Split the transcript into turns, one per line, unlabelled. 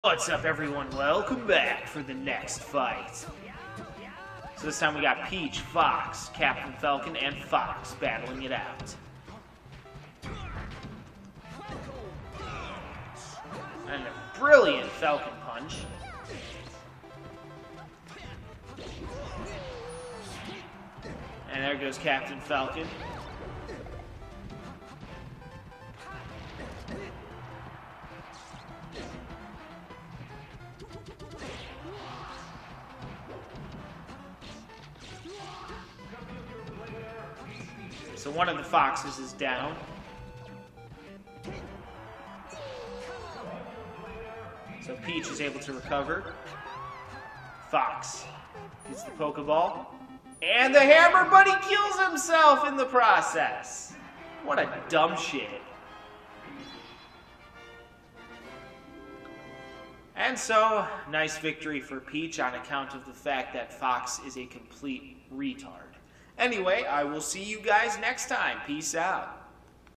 What's up, everyone? Welcome back for the next fight. So this time we got Peach, Fox, Captain Falcon, and Fox battling it out. And a brilliant Falcon punch. And there goes Captain Falcon. So one of the foxes is down. So Peach is able to recover. Fox gets the Pokeball. And the hammer, but he kills himself in the process. What a dumb shit. And so, nice victory for Peach on account of the fact that Fox is a complete retard. Anyway, I will see you guys next time. Peace out.